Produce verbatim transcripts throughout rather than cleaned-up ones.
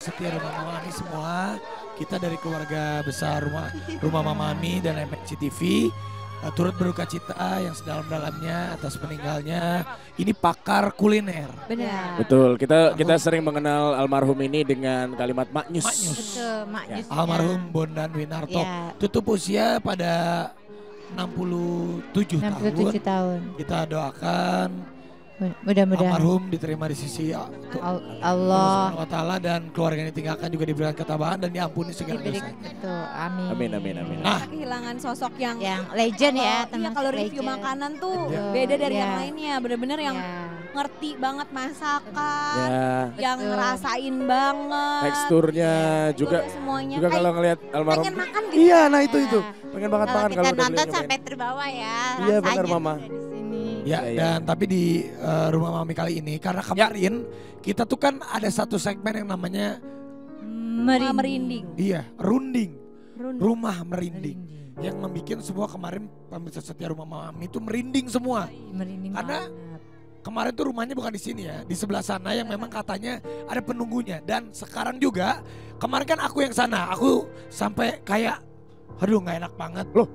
setia Rumah Mamami semua. Kita dari keluarga besar Rumah Rumah Mamami dan M N C T V uh, turut berduka cita yang sedalam-dalamnya atas meninggalnya. Ini pakar kuliner. Benar. Betul, kita kita sering mengenal almarhum ini dengan kalimat maknyus. Maknyus. Betul, maknyus. Ya. Almarhum Bondan Winarto Ya. tutup usia pada enam puluh tujuh enam puluh tujuh tahun. Kita doakan Mudah-mudahan almarhum diterima di sisi Al- Allah Allah Subhanahu wa Ta'ala dan keluarga yang ditinggalkan juga diberikan ketabahan dan diampuni segala diberi dosanya. betul. Amin. Amin, amin, amin. Nah, Kita kehilangan sosok yang Yang legend ya, Iya, teman kalau review legend. makanan tuh Betul, beda dari iya. yang lainnya. Bener-bener yang Ya. ngerti banget masakan, Ya, yang Betul. ngerasain banget. teksturnya juga Teksturnya semuanya. juga Kayak kalau ngelihat almarhum. pengen makan gitu. Iya, nah itu Ya. itu. Pengen banget Kalau makan kita kalau udah nonton beliau nyobain. sampai terbawa ya. Iya, rasanya benar, Mama. ada di sini. ya, Iya, iya. dan tapi di uh, Rumah Mami kali ini karena kemarin kita tuh kan ada satu segmen yang namanya Merinding. merinding. iya runding, Runding. rumah merinding, yang membuat semua kemarin pemirsa setia Rumah Mami itu merinding semua. Merinding Karena- banget. Kemarin tuh rumahnya bukan di sini ya, di sebelah sana yang memang katanya ada penunggunya. Dan sekarang juga, kemarin kan aku yang sana, aku sampai kayak, aduh nggak enak banget. Loh,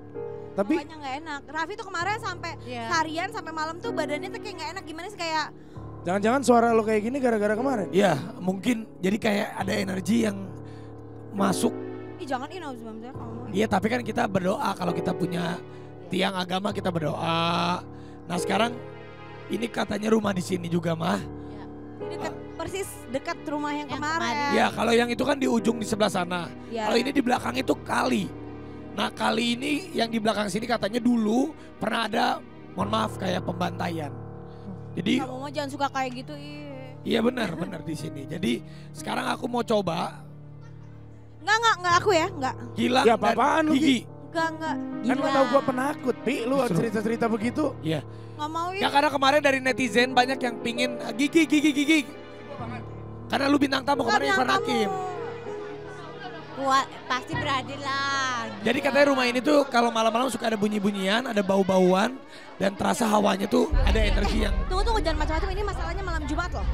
Tapi Pokoknya nggak enak. Raffi tuh kemarin sampai Iya. seharian sampai malam tuh badannya tuh kayak nggak enak. Gimana sih kayak jangan-jangan suara lo kayak gini gara-gara kemarin. ya mungkin jadi kayak ada energi yang masuk. ih jangan ini Nauzubillah kamu. Iya tapi kan kita berdoa kalau kita punya tiang agama kita berdoa. Nah sekarang ini katanya rumah di sini juga mah. Ini dekat persis dekat rumah yang, Yang kemarin. kemarin. Ya kalau yang itu kan di ujung di sebelah sana. Ya. Kalau ini di belakang itu kali. Nah kali ini yang di belakang sini katanya dulu pernah ada, mohon maaf kayak pembantaian. Jadi Kamu mau jangan suka kayak gitu. Ih. iya benar benar di sini. Jadi sekarang aku mau coba Enggak enggak enggak aku ya, enggak. Gilang Ya, dan apa-apaan lu, Gigi. Enggak enggak. Kan lo Gila. tau gue penakut, Pi. Lu Justru. cerita-cerita begitu. Iya. Enggak mau Ya ya. karena kemarin dari netizen banyak yang pingin "Ah, Gigi Gigi Gigi. Karena lu bintang tamu Bukan kemarin yang Irfan kamu. Hakim. Kuat, pasti berani lah. Jadi katanya rumah ini tuh kalau malam-malam suka ada bunyi-bunyian, ada bau-bauan dan terasa hawanya tuh ada energi yang. Tunggu tunggu jangan macam-macam ini masalahnya malam Jumat loh.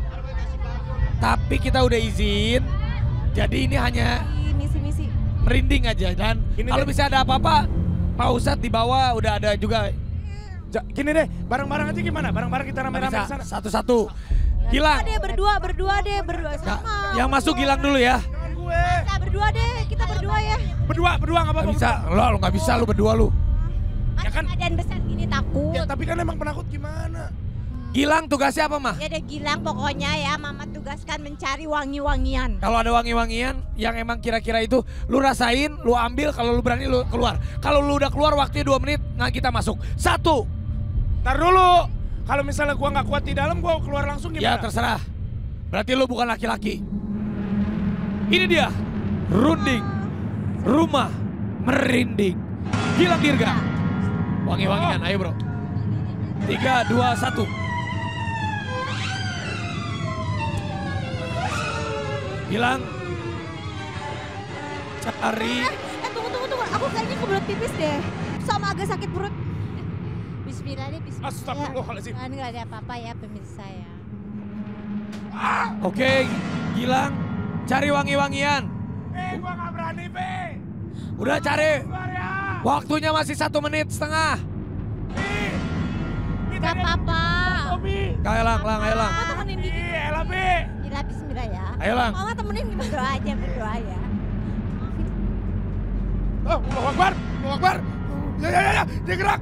Tapi kita udah izin. Jadi ini hanya Di misi-misi. merinding aja dan Ini kalau deh. bisa ada apa-apa Pak Ustadz di bawah udah ada juga. Ja, gini deh, bareng-bareng aja gimana? Bareng-bareng kita rame-rame Bisa ke sana. satu-satu. Gilang. Deh berdua berdua deh berdua Ya, sama. yang masuk Gilang dulu ya. Jangan gue. Kita berdua deh, kita berdua ya. Berdua, berdua gak Gak apa-apa. bisa, lo lo nggak bisa lu berdua lu. Ya kan? Badan besar gini takut. Ya tapi kan emang penakut gimana? Gilang tugasnya apa mah? Ya udah Gilang pokoknya ya Mama tugaskan mencari wangi-wangian. Kalau ada wangi-wangian yang emang kira-kira itu lu rasain, lu ambil, kalau lu berani lu keluar. Kalau lu udah keluar waktunya dua menit, nah kita masuk. Satu. Ntar dulu. Kalau misalnya gua nggak kuat di dalam, gua keluar langsung Ya gimana? terserah. Berarti lu bukan laki-laki. Ini dia. Runding. Rumah merinding. Gilang Dirga. Wangi-wangian, ayo bro. Tiga, dua, satu. Gilang. Cari. Eh tunggu tunggu tunggu, aku kayaknya kebelet pipis deh. Sama agak sakit perut. Bismillah deh, bismillah. Astagfirullahaladzim. Kan nggak ada apa-apa ya pemirsa ya. Oke, Gilang. Cari wangi-wangian. Eh, gua nggak berani, Pe. Udah cari. Keluar ya. Waktunya masih satu menit setengah. Pi. Pi, Gak tadi- apa-apa. Tobi. Ayo lang, lang, ayo lang. Mama temenin Gigi. Pi, elah, Pi. Bismillah, bismillah ya. Ayo lang. Mama temenin gimana? Berdoa aja, berdoa ya. Oh, Allahu Akbar. Allahu Akbar. Ya, ya, ya, ya. Dia gerak.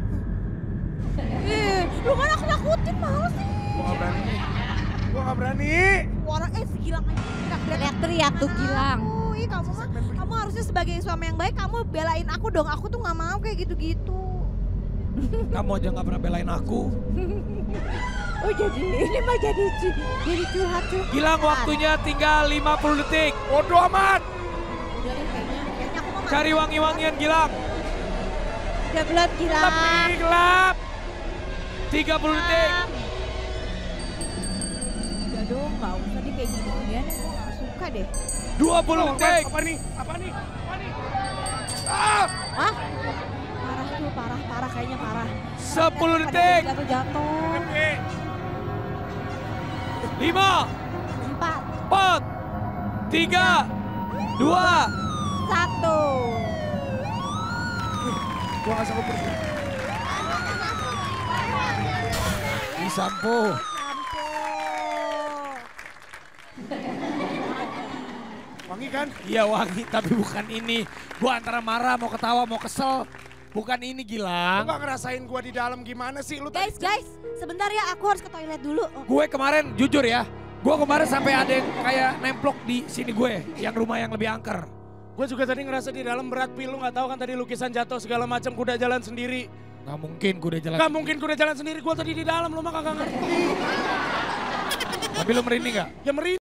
Ih, lu kan aku nakutin malu sih. Gua nggak berani. Gua nggak berani. Orang eh segilang aja teriak-teriak. Teriak-teriak tuh Gilang. Aku, ih kamu mah, kamu harusnya sebagai suami yang baik kamu belain aku dong. Aku tuh nggak mau kayak gitu-gitu. Kamu aja nggak pernah belain aku. Oh jadi ini mah jadi cu- jadi curhat-curhat. Gilang waktunya tinggal lima puluh detik. Bodoh amat. Udah deh kayaknya, kayaknya aku mau Cari wangi-wangian Gilang. Udah belum Gilang. Tapi gelap. tiga puluh detik. Udah dong, nggak usah deh kayak gini-ginian. Aku nggak suka deh. dua puluh Allahu Akbar. detik. Apa nih? Apa nih? Apa nih? Ah! Ah, parah tuh, parah, parah kayaknya parah. sepuluh Pada detik. Jatuh-jatuh. Pi. lima, Empat, empat, tiga, dua. Satu. Gua gak sanggup berhenti. Di sampo. Sampo. Wangi kan? Iya wangi, tapi bukan ini. Gua antara marah, mau ketawa, mau kesel. Bukan ini Lu Gilang. gak ngerasain gua di dalam gimana sih? Lu Guys, guys, sebentar ya aku harus ke toilet dulu. Gue kemarin jujur ya, gue kemarin sampai ada yang kayak nemplok di sini gue, yang rumah yang lebih angker. Gue juga tadi ngerasa di dalam berat pil, lu gak tahu kan tadi lukisan jatuh segala macam, kuda jalan sendiri. Gak mungkin kuda jalan. Gak mungkin kuda jalan sendiri, gue tadi di dalam, lu mah kagak ngerti. Tapi lo merinding gak? Ya merinding.